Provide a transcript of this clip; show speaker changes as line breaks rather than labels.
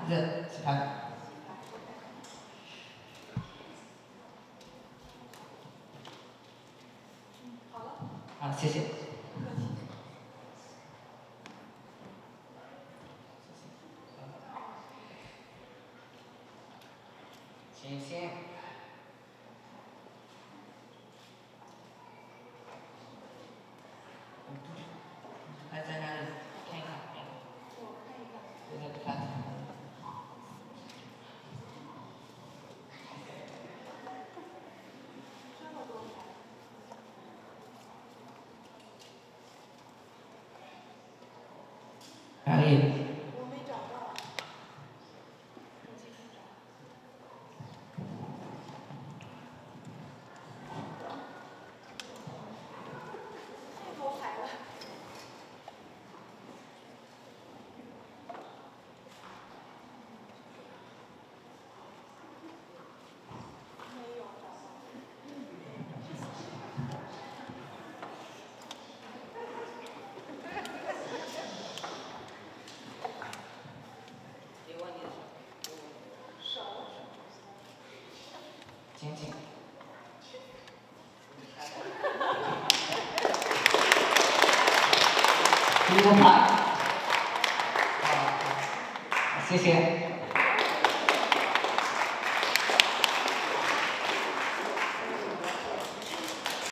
任其他的。
好了。
好，谢谢。行行。还在那里看一看。
我看一看。
在这看。
这么多台。
哪里？
我没找到。我继续找。太多台了。没有找到。
别忘你的手。
手。
紧紧。第一个牌。好，谢谢。